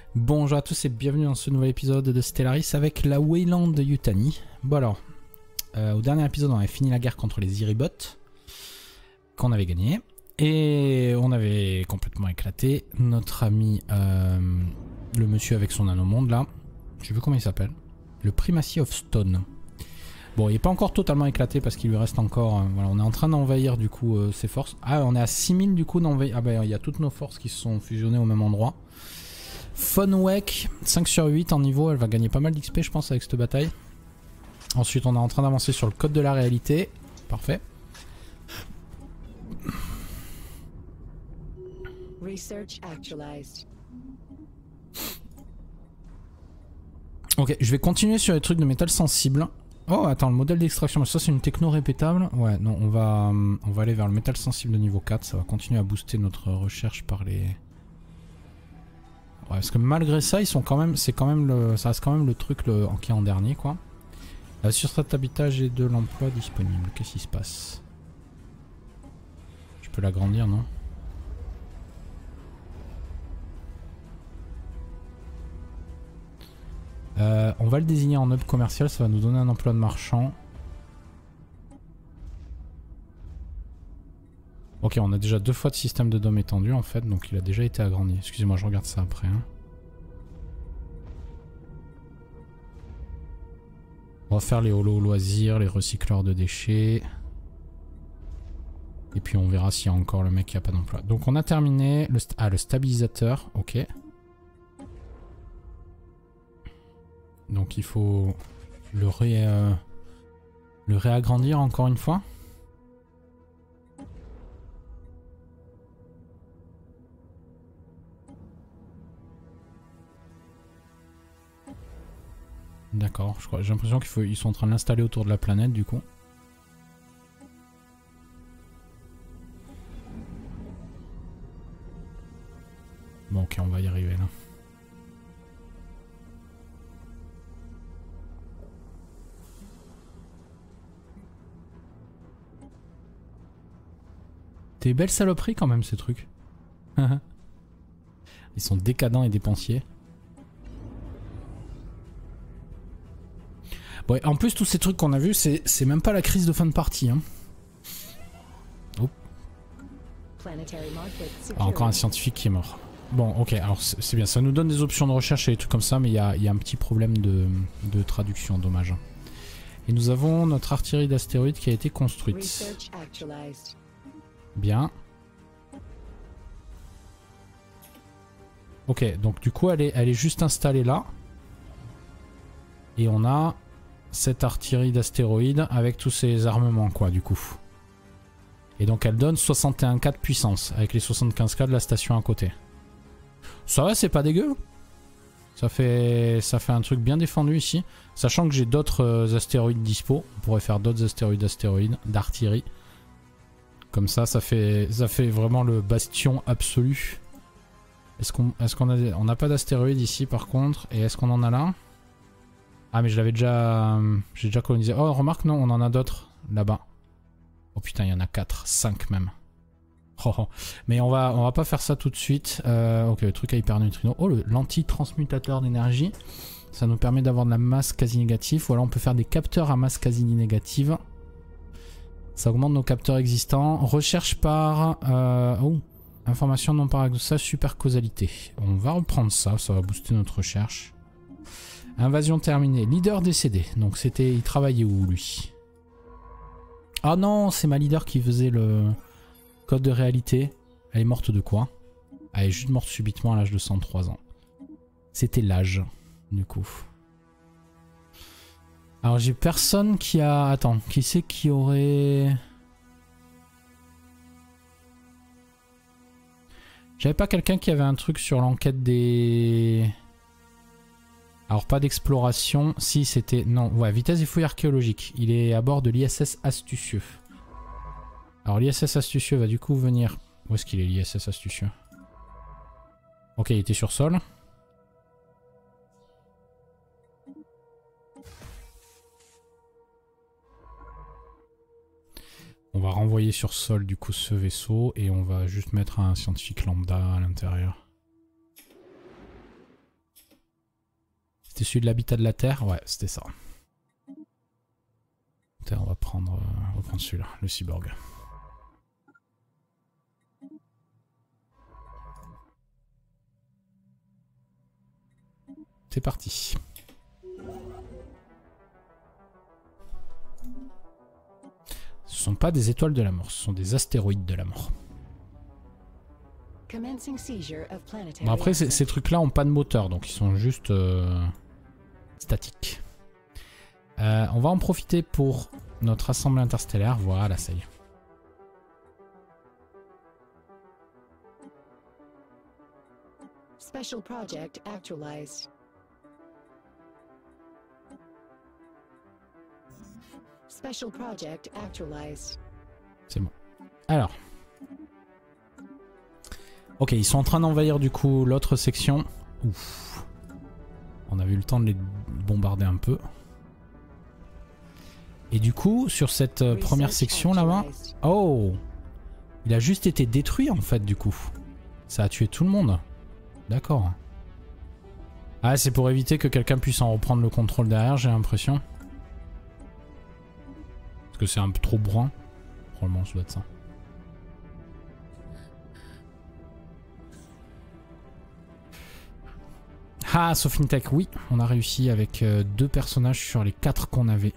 Bonjour à tous et bienvenue dans ce nouvel épisode de Stellaris avec la Wayland de Yutani. Bon alors, au dernier épisode on avait fini la guerre contre les Iribots, qu'on avait gagné, et on avait complètement éclaté notre ami, le monsieur avec son nanomonde là, je sais plus comment il s'appelle, le Primacy of Stone. Bon, il n'est pas encore totalement éclaté parce qu'il lui reste encore, voilà, on est en train d'envahir du coup ses forces. Ah, on est à 6000 du coup d'envahir, ah bah il y a toutes nos forces qui se sont fusionnées au même endroit. Funwek, 5 sur 8 en niveau, elle va gagner pas mal d'XP je pense avec cette bataille. Ensuite on est en train d'avancer sur le code de la réalité. Parfait. Ok, je vais continuer sur les trucs de métal sensible. Oh attends, le modèle d'extraction, ça c'est une techno répétable. Ouais, non, on va aller vers le métal sensible de niveau 4, ça va continuer à booster notre recherche par les... Ouais, parce que malgré ça, ils sont quand même, c'est quand même le, ça reste quand même le truc qui est en dernier quoi. Sur cet habitat, j'ai de l'emploi disponible. Qu'est-ce qui se passe? Je peux l'agrandir, non? On va le désigner en hub commercial, ça va nous donner un emploi de marchand. Ok, on a déjà 2 fois de système de dôme étendu en fait, donc il a déjà été agrandi. Excusez-moi, je regarde ça après. Hein. On va faire les holos loisirs, les recycleurs de déchets. Et puis on verra s'il y a encore le mec qui a pas d'emploi. Donc on a terminé le stabilisateur, ok. Donc il faut le réagrandir encore une fois. D'accord, j'ai l'impression qu'ils sont en train de l'installer autour de la planète du coup. Bon ok, on va y arriver là. T'es belle saloperie quand même ces trucs. Ils sont décadents et dépensiers. Ouais, en plus tous ces trucs qu'on a vus, c'est même pas la crise de fin de partie. Hein. Oh. Ah, encore un scientifique qui est mort. Bon ok, alors c'est bien, ça nous donne des options de recherche et des trucs comme ça, mais il y a un petit problème de traduction, dommage. Et nous avons notre artillerie d'astéroïdes qui a été construite. Bien. Ok, donc du coup elle est juste installée là. Et on a cette artillerie d'astéroïdes avec tous ces armements quoi du coup. Et donc elle donne 61K de puissance avec les 75K de la station à côté. Ça va, c'est pas dégueu. Ça fait un truc bien défendu ici. Sachant que j'ai d'autres astéroïdes dispo. On pourrait faire d'autres astéroïdes d'artillerie. Comme ça fait vraiment le bastion absolu. Est-ce qu'on a on n'a pas d'astéroïdes ici par contre. Et est-ce qu'on en a là? Ah mais j'ai déjà colonisé. Oh remarque non, on en a d'autres là-bas. Oh putain, il y en a 4, 5 même. Oh, oh. Mais on va pas faire ça tout de suite. Ok, le truc à hyper neutrino. Oh, l'anti-transmutateur d'énergie. Ça nous permet d'avoir de la masse quasi négative. Ou alors on peut faire des capteurs à masse quasi négative. Ça augmente nos capteurs existants. Recherche par... oh, information non paradoxale, super causalité. On va reprendre ça, ça va booster notre recherche. Invasion terminée. Leader décédé. Donc c'était... Il travaillait où lui? Ah non, c'est ma leader qui faisait le code de réalité. Elle est morte de quoi? Elle est juste morte subitement à l'âge de 103 ans. C'était l'âge, du coup. Alors j'ai personne qui a... Attends, qui c'est qui aurait... J'avais pas quelqu'un qui avait un truc sur l'enquête des... Alors pas d'exploration, si c'était... Non, ouais, vitesse des fouilles archéologiques. Il est à bord de l'ISS Astucieux. Alors l'ISS Astucieux va du coup venir... Où est-ce qu'il est l'ISS Astucieux? Ok, il était sur sol. On va renvoyer sur sol du coup ce vaisseau et on va juste mettre un scientifique lambda à l'intérieur. C'était celui de l'habitat de la Terre? Ouais, c'était ça. On va prendre celui-là, le cyborg. C'est parti. Ce sont pas des étoiles de la mort, ce sont des astéroïdes de la mort. Bon après ces trucs-là ont pas de moteur, donc ils sont juste statiques. On va en profiter pour notre assemblée interstellaire. Voilà, ça y est. Special project actualized. Special project actualized. C'est bon. Alors. Ok, ils sont en train d'envahir du coup l'autre section. Ouf. On a eu le temps de les bombarder un peu. Et du coup, sur cette première section là-bas... Oh! Il a juste été détruit en fait du coup. Ça a tué tout le monde. D'accord. Ah, c'est pour éviter que quelqu'un puisse en reprendre le contrôle derrière, j'ai l'impression. Parce que c'est un peu trop brun. Probablement, ça doit être ça. Ah, Sofintech, oui. On a réussi avec 2 personnages sur les 4 qu'on avait.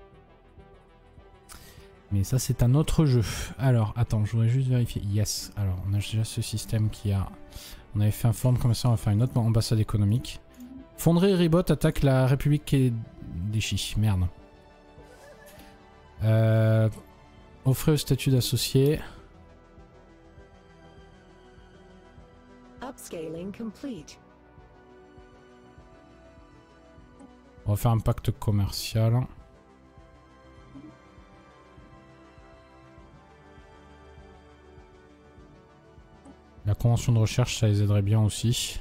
Mais ça, c'est un autre jeu. Alors, attends, je voudrais juste vérifier. Yes. Alors, on a déjà ce système qui a... On avait fait un forum comme ça, on va faire une autre ambassade économique. Fonderie Ribot attaque la République des Chiches. Merde. Offrez au statut d'associé. Upscaling complete. On va faire un pacte commercial. La convention de recherche, ça les aiderait bien aussi.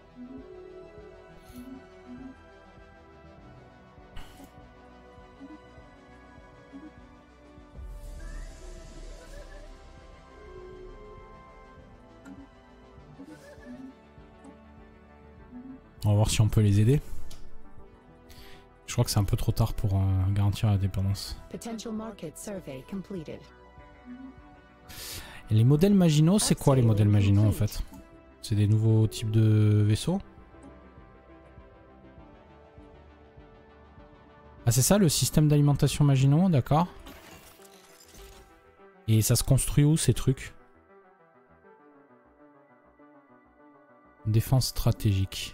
On va voir si on peut les aider. Je crois que c'est un peu trop tard pour garantir la dépendance. Et les modèles Maginot, c'est quoi les modèles Maginot en fait? C'est des nouveaux types de vaisseaux? Ah c'est ça le système d'alimentation Maginot, d'accord. Et ça se construit où ces trucs? Défense stratégique.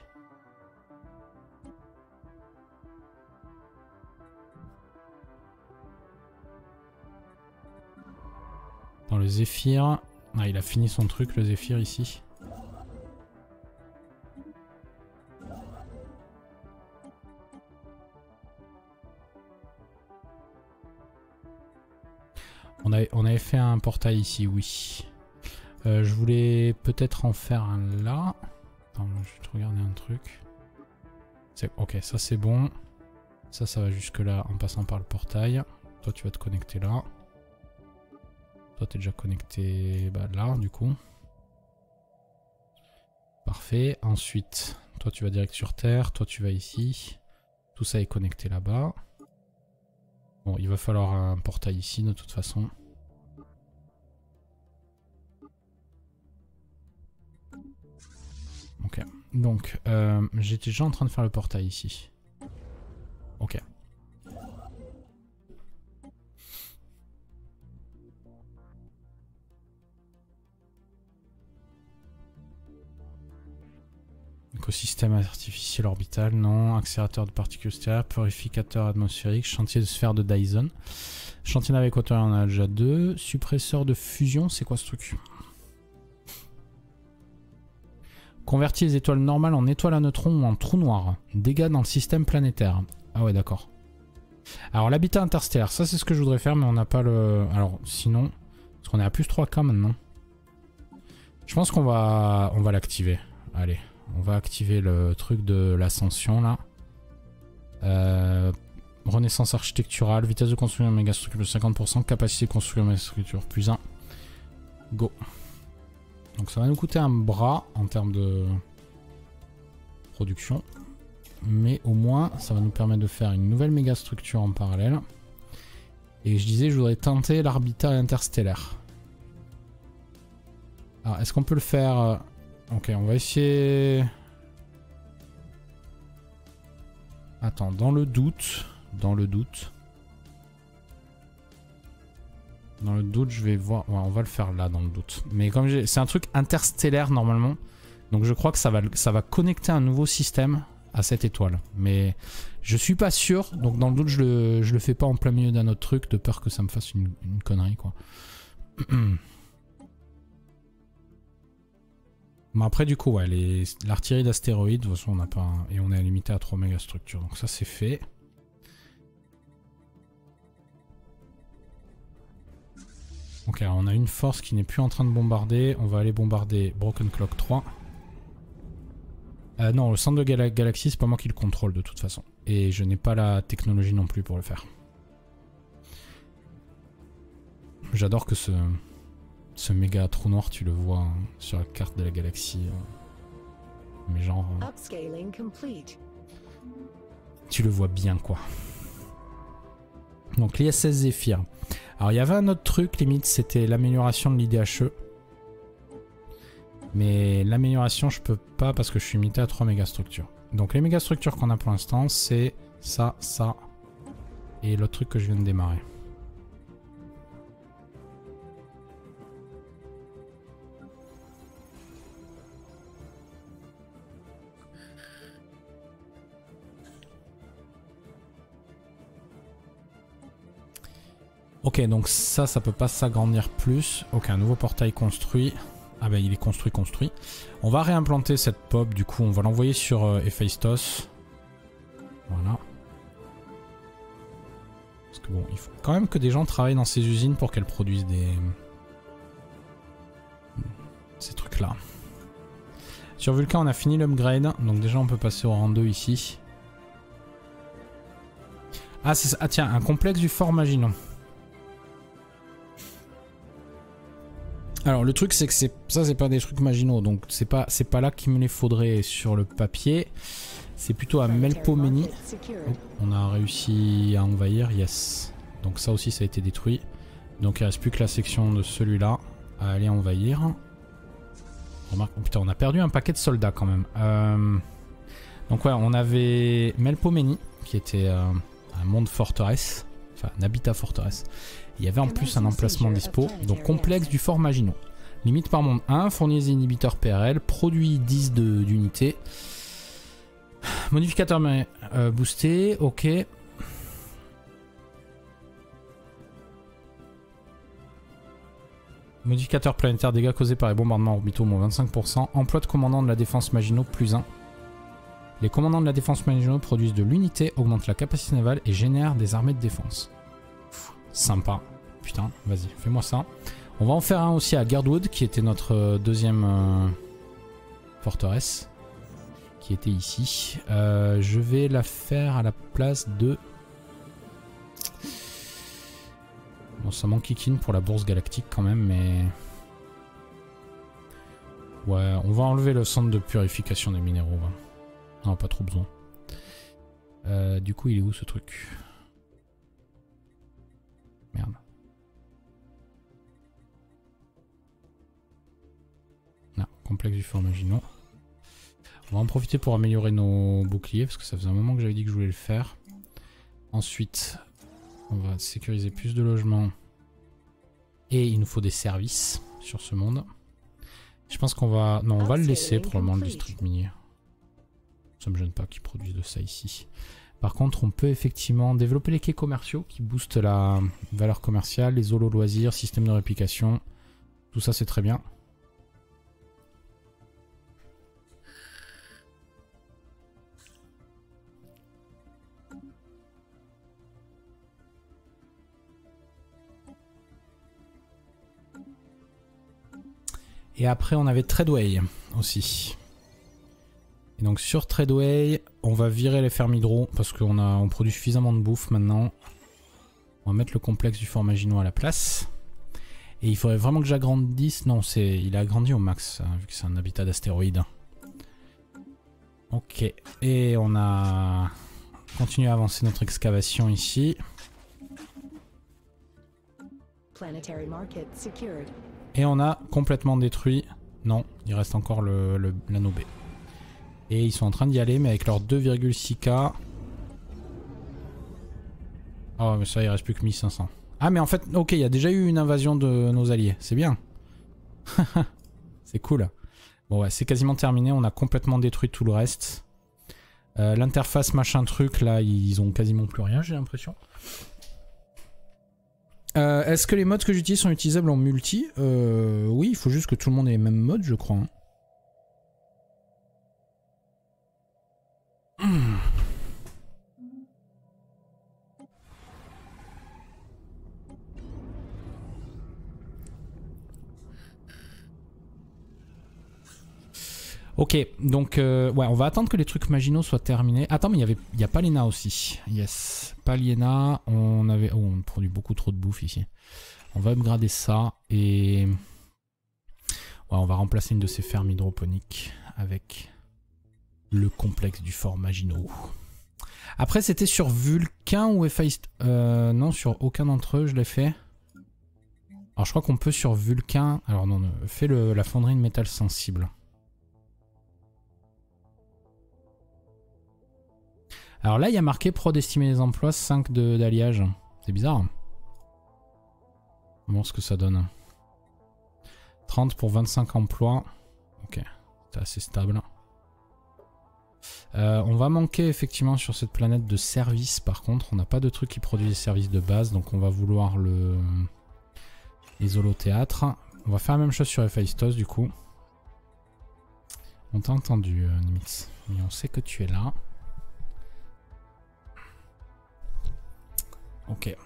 Dans le Zéphyr. Ah, il a fini son truc, le Zéphyr, ici. On avait fait un portail ici, oui. Je voulais peut-être en faire un là. Attends, je vais te regarder un truc. Ok, ça c'est bon. Ça va jusque là en passant par le portail. Toi, tu vas te connecter là. Toi, t'es déjà connecté là, du coup. Parfait. Ensuite, toi, tu vas direct sur Terre. Toi, tu vas ici. Tout ça est connecté là-bas. Bon, il va falloir un portail ici, de toute façon. Ok. Donc, j'étais déjà en train de faire le portail ici. Ok. Écosystème artificiel orbital, non. Accélérateur de particules stellaires, purificateur atmosphérique, chantier de sphère de Dyson. Chantier navigateur, on en a déjà 2. Suppresseur de fusion, c'est quoi ce truc? Convertir les étoiles normales en étoiles à neutrons ou en trous noirs. Dégâts dans le système planétaire. Ah ouais, d'accord. Alors l'habitat interstellaire, ça c'est ce que je voudrais faire, mais on n'a pas le... Alors sinon, parce qu'on est à plus 3K maintenant. Je pense qu'on va l'activer. Allez. On va activer le truc de l'ascension là. Renaissance architecturale, vitesse de construire une méga structure plus 50%, capacité de construire une méga structure plus 1. Go. Donc ça va nous coûter un bras en termes de production. mais au moins ça va nous permettre de faire une nouvelle méga structure en parallèle. Et je disais, je voudrais tenter l'orbital interstellaire. Alors, est-ce qu'on peut le faire? Ok, on va essayer... Attends, dans le doute, je vais voir... Ouais, on va le faire là, dans le doute. Mais comme c'est un truc interstellaire, normalement. Donc je crois que ça va connecter un nouveau système à cette étoile. Mais je suis pas sûr. Donc dans le doute, je le fais pas en plein milieu d'un autre truc, de peur que ça me fasse une connerie, quoi. Mais après, du coup, ouais, l'artillerie d'astéroïdes, de toute façon, on n'a pas... Et on est limité à 3 mégastructures. Donc ça, c'est fait. Ok, alors on a une force qui n'est plus en train de bombarder. On va aller bombarder Broken Clock 3. Non, le centre de galaxie, c'est pas moi qui le contrôle de toute façon. Et je n'ai pas la technologie non plus pour le faire. J'adore que ce méga trou noir, tu le vois hein, sur la carte de la galaxie. Mais genre... Upscaling complete. Tu le vois bien, quoi. Donc l'ISS Zephyr. Alors il y avait un autre truc, limite, c'était l'amélioration de l'IDHE. Mais l'amélioration, je peux pas parce que je suis limité à 3 mégastructures. Donc les mégastructures qu'on a pour l'instant, c'est ça, ça et l'autre truc que je viens de démarrer. Ok, donc ça peut pas s'agrandir plus. Ok, un nouveau portail construit. Ah bah il est construit. On va réimplanter cette pop, du coup on va l'envoyer sur Héphaïstos. Voilà. Parce que bon, il faut quand même que des gens travaillent dans ces usines pour qu'elles produisent ces trucs là. Sur Vulcain on a fini l'upgrade, donc déjà on peut passer au rang 2 ici. Ah c'est ça, ah tiens, un complexe du Fort Maginot. Alors le truc c'est que ça c'est pas des trucs Maginot, donc c'est pas là qu'il me les faudrait sur le papier. C'est plutôt à Melpomene. Oh, on a réussi à envahir, yes. Donc ça aussi ça a été détruit. Donc il reste plus que la section de celui-là à aller envahir. Remarque, oh putain on a perdu un paquet de soldats quand même. Donc ouais on avait Melpomene qui était un monde forteresse, enfin un habitat forteresse. Il y avait en plus un emplacement dispo, donc complexe du Fort Maginot. Limite par monde 1, fournit des inhibiteurs PRL, produit 10 d'unités. Modificateur boosté, ok. Modificateur planétaire, dégâts causés par les bombardements orbitaux, moins 25%. Emploi de commandant de la défense Maginot, plus 1. Les commandants de la défense Maginot produisent de l'unité, augmentent la capacité navale et génèrent des armées de défense. Sympa. Putain, vas-y, fais-moi ça. On va en faire un aussi à Gerdwood, qui était notre deuxième forteresse. Qui était ici. Je vais la faire à la place de... Bon, ça m'enquiquine pour la bourse galactique quand même, mais... Ouais, on va enlever le centre de purification des minéraux. On n'a pas trop besoin. Du coup, il est où ce truc ? Merde. Non, complexe du Fort Maginot. On va en profiter pour améliorer nos boucliers parce que ça faisait un moment que j'avais dit que je voulais le faire. Ensuite, on va sécuriser plus de logements. Et il nous faut des services sur ce monde. Je pense qu'on va... Non, on va le laisser probablement le district minier. Ça me gêne pas qu'ils produisent de ça ici. Par contre, on peut effectivement développer les quais commerciaux qui boostent la valeur commerciale, les holos loisirs, système de réplication. Tout ça, c'est très bien. Et après, on avait Tradeway aussi. Et donc sur Tradeway, on va virer les fermes hydro parce on produit suffisamment de bouffe maintenant. On va mettre le complexe du Fort Maginot à la place. Et il faudrait vraiment que j'agrandisse. Non, il a agrandi au max, hein, vu que c'est un habitat d'astéroïdes. Ok. Et on a continué à avancer notre excavation ici. Planetary market secured. Et on a complètement détruit... Non, il reste encore l'anneau B. Et ils sont en train d'y aller, mais avec leurs 2,6K... Oh, mais ça, il reste plus que 1500. Ah, mais en fait, ok, il y a déjà eu une invasion de nos alliés. C'est bien. C'est cool. Bon, ouais, c'est quasiment terminé. On a complètement détruit tout le reste. L'interface machin truc, là, ils ont quasiment plus rien, j'ai l'impression. Est-ce que les modes que j'utilise sont utilisables en multi? Oui, il faut juste que tout le monde ait les mêmes modes, je crois. Hein. Ok, donc ouais, on va attendre que les trucs maginaux soient terminés. Attends, mais il y a Palena aussi. Yes, Palena, on avait... Oh, on produit beaucoup trop de bouffe ici. On va upgrader ça et... Ouais, on va remplacer une de ces fermes hydroponiques avec le complexe du fort Maginot. Après, c'était sur Vulcain ou Héphaïstos? Non, sur aucun d'entre eux, je l'ai fait. Alors, je crois qu'on peut sur Vulcain... Alors non, fais la fonderie de métal sensible. Alors là, il y a marqué prod estimer les emplois, 5 d'alliage. C'est bizarre. On va voir ce que ça donne. 30 pour 25 emplois. Ok, c'est assez stable. On va manquer effectivement sur cette planète de services par contre. On n'a pas de truc qui produit des services de base, donc on va vouloir les holothéâtres. On va faire la même chose sur Héphaïstos du coup. On t'a entendu, Nimitz. Et on sait que tu es là. Ok.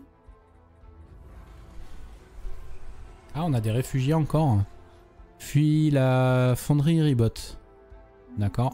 Ah, on a des réfugiés encore. Fuis la fonderie Ribot. D'accord.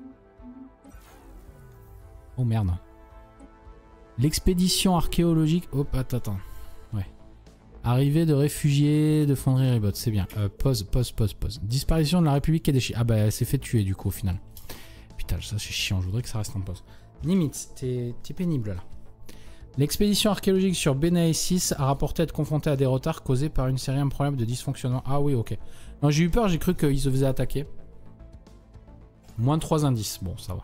Oh merde. L'expédition archéologique... Hop, attends. Ouais. Arrivée de réfugiés de fonderie Ribot, c'est bien. Pause. Disparition de la République Kedeshi. Ah bah elle s'est fait tuer du coup au final. Putain, ça c'est chiant, je voudrais que ça reste en pause. Limite, t'es pénible là. L'expédition archéologique sur Benaïsis a rapporté être confrontée à des retards causés par une série improbable de dysfonctionnement. Ah oui, ok. Non, j'ai eu peur, j'ai cru qu'ils se faisaient attaquer. Moins 3 indices, bon, ça va.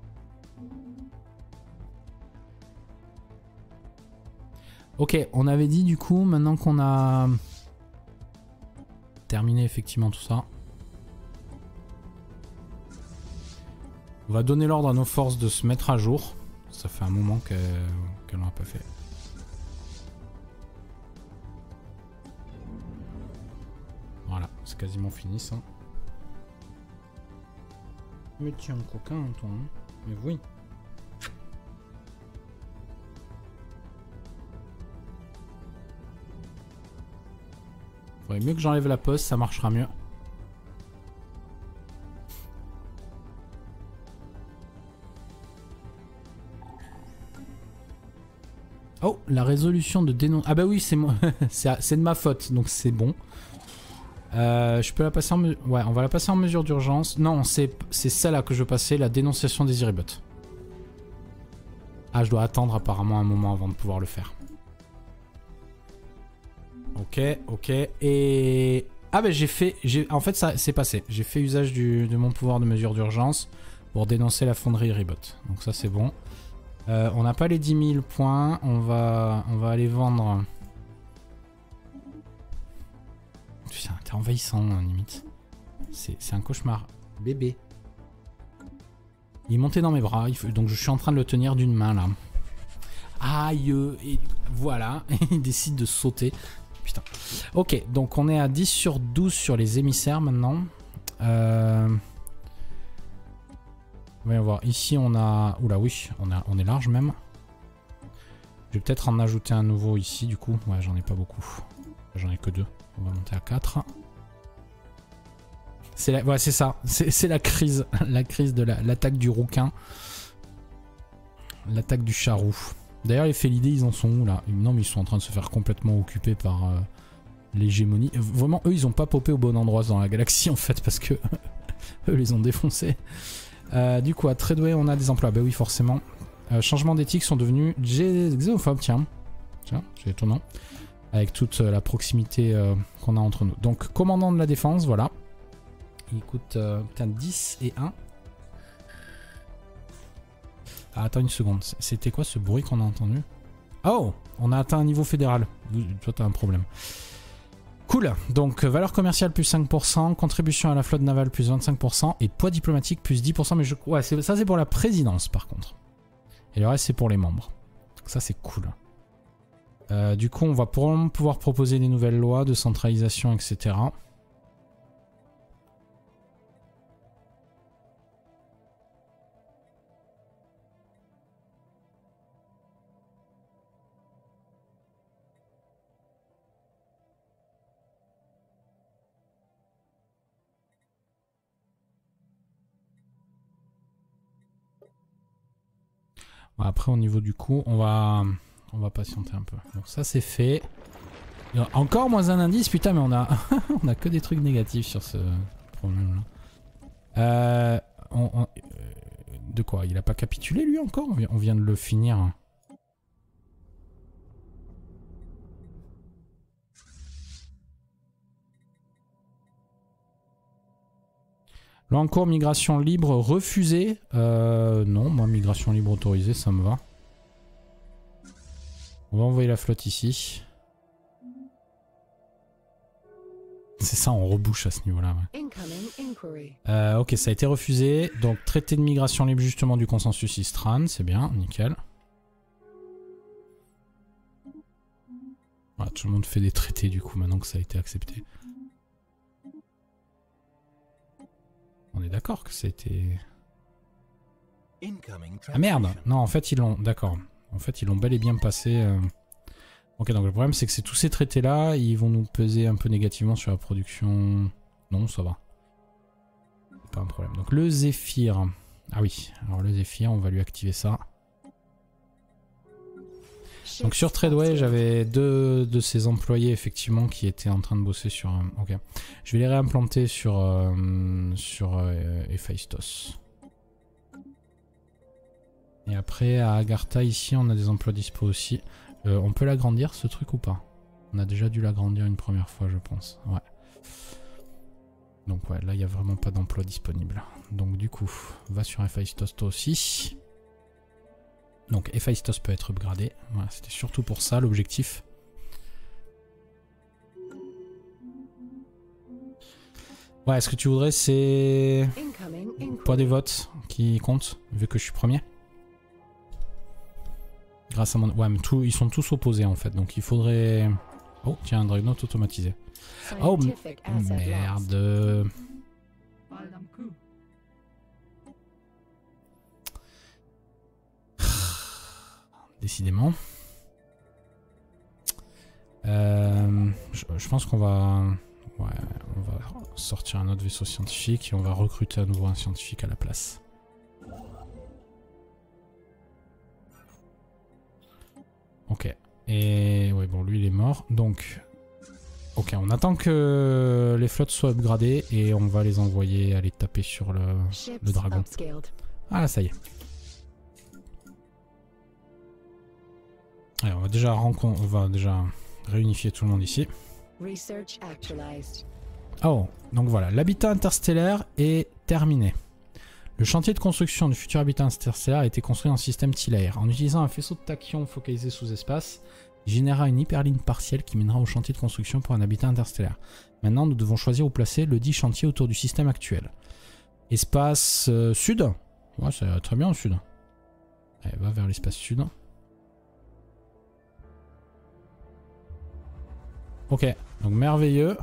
Ok, on avait dit du coup, maintenant qu'on a terminé effectivement tout ça, on va donner l'ordre à nos forces de se mettre à jour. Ça fait un moment qu'elle n'en a pas fait. Voilà, c'est quasiment fini ça. Mais tiens, coquin, toi. Hein. Mais oui. Faudrait mieux que j'enlève la pause, ça marchera mieux. Oh, la résolution de dénonce... Ah bah oui, c'est moi. C'est de ma faute, donc c'est bon. Je peux la passer en mesure... Ouais, on va la passer en mesure d'urgence. Non, c'est celle-là que je veux passer, la dénonciation des Iribot. Ah, je dois attendre apparemment un moment avant de pouvoir le faire. Ok. Et... Ah bah j'ai fait... En fait, ça c'est passé. J'ai fait usage de mon pouvoir de mesure d'urgence pour dénoncer la fonderie Iribot. Donc ça c'est bon. On n'a pas les 10 000 points. On va aller vendre... Putain, t'es envahissant, limite. C'est un cauchemar. Bébé. Il est monté dans mes bras, donc je suis en train de le tenir d'une main, là. Aïe, et voilà, il décide de sauter. Putain. Ok, donc on est à 10 sur 12 sur les émissaires, maintenant. Voyons voir, ici on a... Oula, oui, on est large, même. Je vais peut-être en ajouter un nouveau ici, du coup. Ouais, j'en ai pas beaucoup. J'en ai que 2. On va monter à 4. Ouais, c'est ça. C'est la crise. La crise de l'attaque du rouquin. L'attaque du charroux. D'ailleurs, les Félidés, ils en sont où, là? Non, mais ils sont en train de se faire complètement occuper par l'hégémonie. Vraiment, eux, ils ont pas popé au bon endroit dans la galaxie, en fait, parce que eux les ont défoncés. Du coup, à Treadway, on a des emplois. Bah oui, forcément. Changement d'éthique sont devenus xénophobes, tiens. Tiens, c'est étonnant. Avec toute la proximité qu'on a entre nous. Donc, commandant de la défense, voilà. Il coûte 10 et 1. Ah, attends une seconde. C'était quoi ce bruit qu'on a entendu? Oh, on a atteint un niveau fédéral. Toi, t'as un problème. Cool. Donc, valeur commerciale plus 5%, contribution à la flotte navale plus 25% et poids diplomatique plus 10%. Mais ouais, ça, c'est pour la présidence, par contre. Et le reste, c'est pour les membres. Donc, ça, c'est cool. Du coup, on va probablement pouvoir proposer des nouvelles lois de centralisation, etc. Après, au niveau du coup, on va patienter un peu. Donc ça, c'est fait. Encore moins un indice, putain, mais on a, on a que des trucs négatifs sur ce problème-là. De quoi? Il a pas capitulé, lui, encore? On vient de le finir. Là encore, migration libre refusée. Non, moi, migration libre autorisée, ça me va. On va envoyer la flotte ici. C'est ça, on rebouche à ce niveau-là. Ouais. Ok, ça a été refusé. Donc, traité de migration libre justement du consensus Istran. C'est bien, nickel. Voilà, tout le monde fait des traités du coup, maintenant que ça a été accepté. On est d'accord que ça a été... Ah merde! Non, en fait, ils l'ont... D'accord. En fait, ils l'ont bel et bien passé... Ok, donc le problème, c'est que tous ces traités-là, ils vont nous peser un peu négativement sur la production... Non, ça va. C'est pas un problème. Donc le Zéphyr... Ah oui, alors le Zéphyr, on va lui activer ça. Donc sur Treadway, j'avais 2 de ces employés effectivement qui étaient en train de bosser sur... Ok. Je vais les réimplanter sur Héphaïstos. Et après à Agartha ici on a des emplois dispo aussi. On peut l'agrandir ce truc ou pas? On a déjà dû l'agrandir une première fois je pense. Ouais. Donc ouais, là il n'y a vraiment pas d'emploi disponible. Donc du coup, va sur Héphaïstos toi aussi. Donc Héphaïstos peut être upgradé. Voilà, c'était surtout pour ça l'objectif. Ouais, ce que tu voudrais c'est... Poids des votes qui compte, vu que je suis premier. Grâce à mon... Ouais, mais ils sont tous opposés en fait, donc il faudrait... Oh, tiens, un Dreadnought automatisé. Oh, merde. Décidément. Je pense qu'on va... Ouais, on va sortir un autre vaisseau scientifique et on va recruter à nouveau un scientifique à la place. Ok. Et... Ouais, bon, lui il est mort. Donc... Ok, on attend que les flottes soient upgradées et on va les envoyer aller taper sur le dragon. Ah là, ça y est. Allez, on va déjà réunifier tout le monde ici. Oh, donc voilà, l'habitat interstellaire est terminé. Le chantier de construction du futur habitat interstellaire a été construit en système Tilair. En utilisant un faisceau de tachyon focalisé sous espace, il générera une hyperligne partielle qui mènera au chantier de construction pour un habitat interstellaire. Maintenant, nous devons choisir où placer le dit chantier autour du système actuel. Espace sud? Ouais, ça va très bien au sud. Allez, va vers l'espace sud. Ok, donc merveilleux.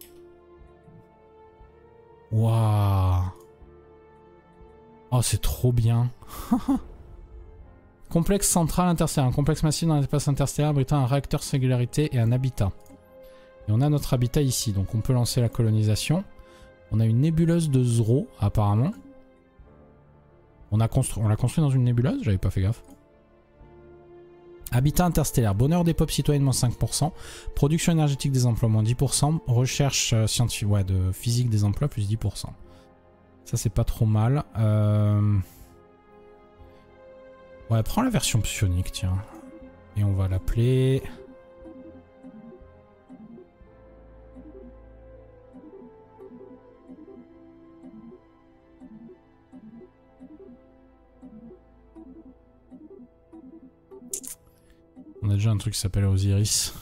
Waouh. Oh, c'est trop bien. Complexe central interstellaire. Un complexe massif dans l'espace interstellaire abritant un réacteur singularité et un habitat. Et on a notre habitat ici, donc on peut lancer la colonisation. On a une nébuleuse de Zro, apparemment. On l'a construit dans une nébuleuse? J'avais pas fait gaffe. Habitat interstellaire, bonheur des peuples citoyens moins 5%, production énergétique des emplois moins 10%, recherche scientifique, ouais, de physique des emplois plus 10%. Ça c'est pas trop mal. Ouais, prends la version psionique, tiens. Et on va l'appeler... On a déjà un truc qui s'appelle Osiris.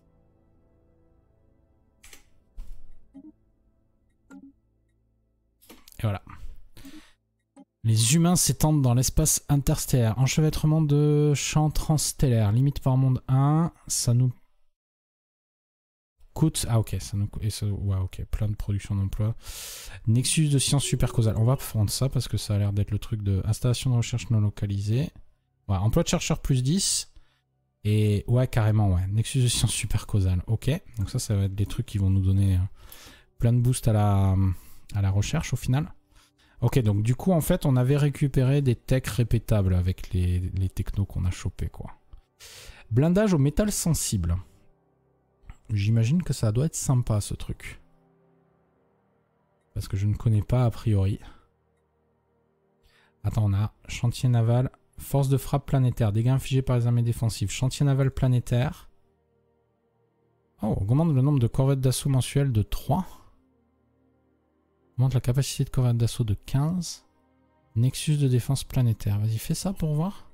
Et voilà. Les humains s'étendent dans l'espace interstellaire. Enchevêtrement de champs transstellaires. Limite par monde 1. Ça nous coûte... Ah ok, ça nous coûte... Ouais ok, plein de production d'emploi. Nexus de science supercausale. On va prendre ça parce que ça a l'air d'être le truc de... Installation de recherche non localisée. Ouais, emploi de chercheur plus 10. Et ouais, carrément, ouais. Nexus de science supercausale. Ok, donc ça va être des trucs qui vont nous donner plein de boost à la recherche au final. Ok, donc du coup, en fait, on avait récupéré des techs répétables avec les technos qu'on a chopés, quoi. Blindage au métal sensible. J'imagine que ça doit être sympa, ce truc. Parce que je ne connais pas a priori. Attends, on a chantier naval, force de frappe planétaire, dégâts infligés par les armées défensives, chantier naval planétaire. Oh, augmente le nombre de corvettes d'assaut mensuelles de 3. Augmente la capacité de corvette d'assaut de 15. Nexus de défense planétaire. Vas-y, fais ça pour voir.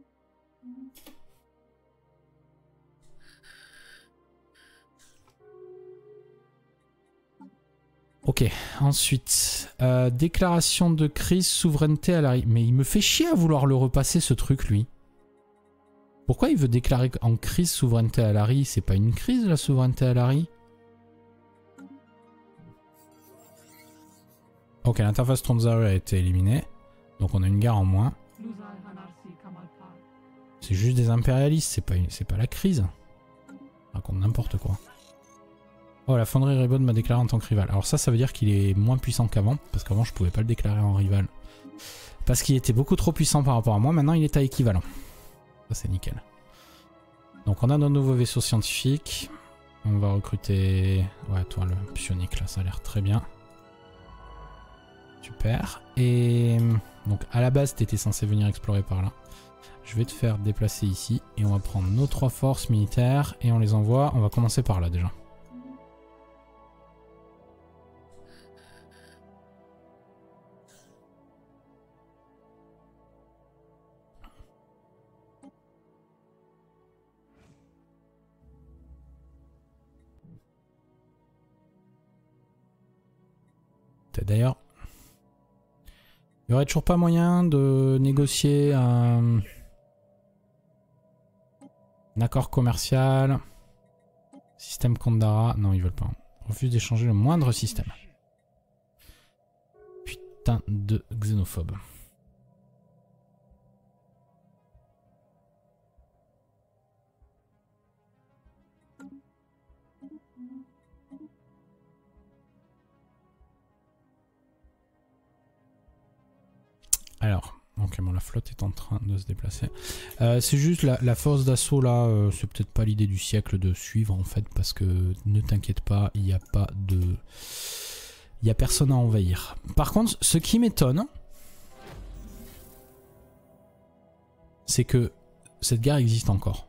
Ok, ensuite. Déclaration de crise, souveraineté à l'arrivée. Mais il me fait chier à vouloir le repasser ce truc, lui. Pourquoi il veut déclarer en crise souveraineté à l'arrivée? C'est pas une crise la souveraineté à l'arrivée? Ok, l'interface Tronzaru a été éliminée. Donc on a une gare en moins. C'est juste des impérialistes, c'est pas la crise. On raconte n'importe quoi. Oh, la fonderie Rebond m'a déclaré en tant que rival. Alors ça veut dire qu'il est moins puissant qu'avant. Parce qu'avant je pouvais pas le déclarer en rival. Parce qu'il était beaucoup trop puissant par rapport à moi. Maintenant il est à équivalent. Ça c'est nickel. Donc on a nos nouveaux vaisseaux scientifiques. On va recruter... Ouais, toi le psionique là, ça a l'air très bien. Super. Et donc à la base t'étais censé venir explorer par là. Je vais te faire déplacer ici et on va prendre nos 3 forces militaires et on les envoie. On va commencer par là déjà. D'ailleurs, il n'y aurait toujours pas moyen de négocier un accord commercial. Système Kandara. Non, ils veulent pas. Refuse d'échanger le moindre système. Putain de xénophobe. Alors, ok, bon, la flotte est en train de se déplacer. C'est juste la force d'assaut là, c'est peut-être pas l'idée du siècle de suivre en fait, parce que ne t'inquiète pas, il n'y a pas de... Il n'y a personne à envahir. Par contre, ce qui m'étonne, c'est que cette gare existe encore.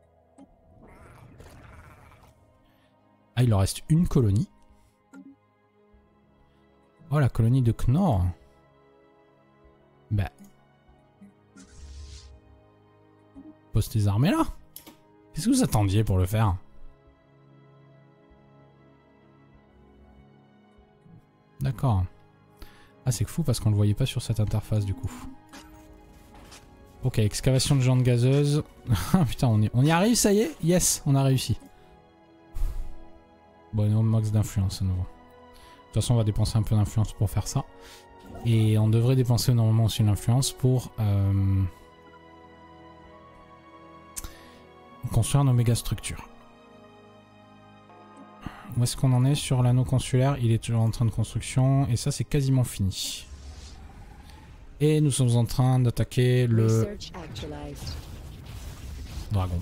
Ah, il leur reste une colonie. Oh, la colonie de Knorr. Bah. Pose tes armées là. Qu'est-ce que vous attendiez pour le faire? D'accord. Ah, c'est fou parce qu'on le voyait pas sur cette interface du coup. Ok, excavation de jantes gazeuses. Putain, on y arrive, ça y est? Yes, on a réussi. Bon, on max d'influence à nouveau. De toute façon, on va dépenser un peu d'influence pour faire ça. Et on devrait dépenser normalement aussi l'influence pour construire nos méga structures. Où est-ce qu'on en est sur l'anneau consulaire? Il est toujours en train de construction et ça c'est quasiment fini. Et nous sommes en train d'attaquer le dragon.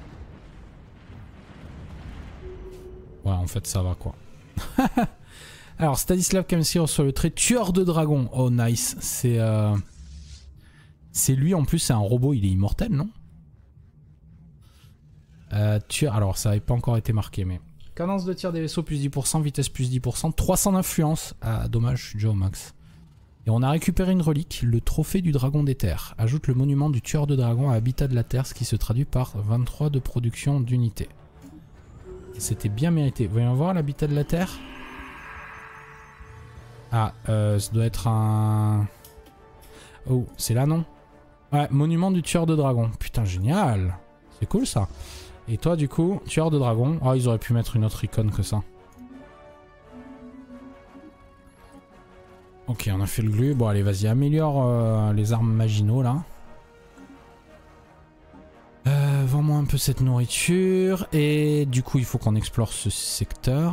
Ouais, en fait ça va quoi. Alors, Stanislav Kamsky reçoit le trait tueur de dragon. Oh, nice. C'est lui, en plus, c'est un robot, il est immortel, non? Alors, ça n'avait pas encore été marqué, mais... Cadence de tir des vaisseaux plus 10%, vitesse plus 10%, 300 d'influence. Ah, dommage, je suis déjà au max. Et on a récupéré une relique, le trophée du dragon des terres. Ajoute le monument du tueur de dragon à Habitat de la Terre, ce qui se traduit par 23 de production d'unités. C'était bien mérité. Voyons voir l'Habitat de la Terre. Ah, ça doit être un... Oh, c'est là, non? Ouais, monument du tueur de dragon. Putain, génial. C'est cool, ça. Et toi, du coup, tueur de dragon. Oh, ils auraient pu mettre une autre icône que ça. Ok, on a fait le glu. Bon, allez, vas-y, améliore les armes Maginot, là. Vends-moi un peu cette nourriture. Et du coup, il faut qu'on explore ce secteur.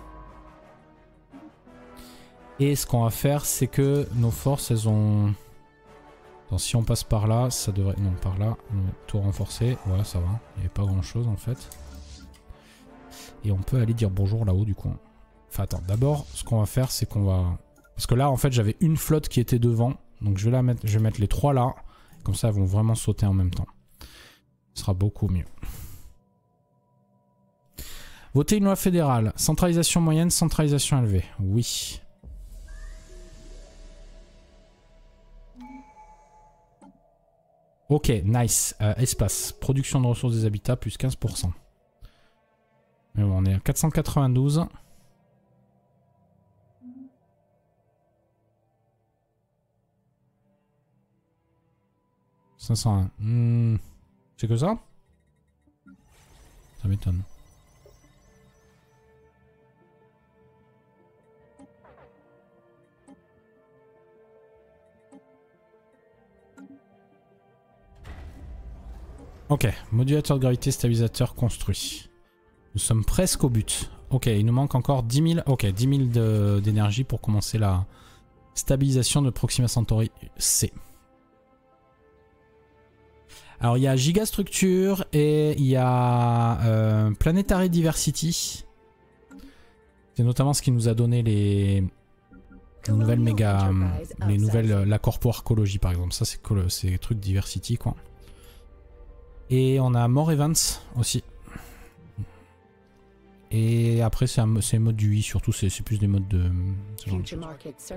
Et ce qu'on va faire, c'est que nos forces, elles ont... Attends, si on passe par là, ça devrait... Non, par là, tout renforcé. Ouais, ça va. Il n'y avait pas grand-chose, en fait. Et on peut aller dire bonjour là-haut, du coup. Enfin, attends. D'abord, ce qu'on va faire, c'est qu'on va... Parce que là, en fait, j'avais une flotte qui était devant. Donc, je vais mettre les 3 là. Comme ça, elles vont vraiment sauter en même temps. Ce sera beaucoup mieux. Voter une loi fédérale. Centralisation moyenne, centralisation élevée. Oui. Ok, nice. Espace. Production de ressources des habitats, plus 15%. Mais bon, on est à 492. 501. C'est que ça? Ça m'étonne. Ok, modulateur de gravité stabilisateur construit. Nous sommes presque au but. Ok, il nous manque encore 10 000. Ok, 10 000 d'énergie pour commencer la stabilisation de Proxima Centauri C. Alors il y a Gigastructure et il y a Planetary Diversity. C'est notamment ce qui nous a donné les nouvelles méga... les nouvelles... la corpo-archéologie par exemple. Ça c'est les trucs Diversity quoi. Et on a More Events aussi. Et après c'est un mode du UI surtout, c'est plus des modes de... ce genre de choses.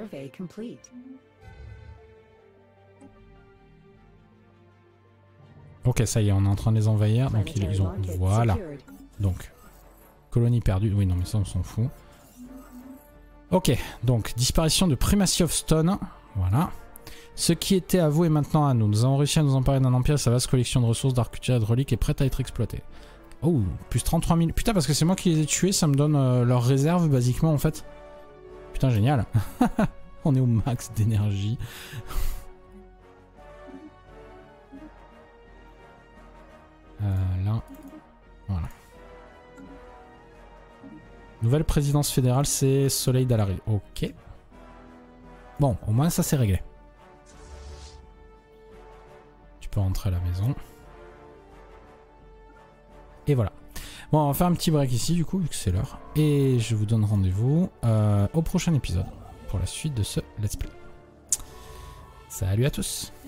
Ok, ça y est, on est en train de les envahir. Donc ils ont... Voilà. Donc, colonie perdue. Oui, non, mais ça, on s'en fout. Ok, donc, disparition de Primacy of Stone. Voilà. Ce qui était à vous est maintenant à nous. Nous avons réussi à nous emparer d'un empire et sa vaste collection de ressources d'arcutère et de reliques est prête à être exploitée. Oh, plus 33 000. Putain, parce que c'est moi qui les ai tués, ça me donne leur réserve, basiquement, en fait. Putain, génial. On est au max d'énergie. Là, voilà. Nouvelle présidence fédérale, c'est Soleil d'Alari. Ok. Bon, au moins ça c'est réglé. Tu peux rentrer à la maison. Et voilà. Bon, on va faire un petit break ici du coup, vu que c'est l'heure. Et je vous donne rendez-vous au prochain épisode pour la suite de ce let's play. Salut à tous.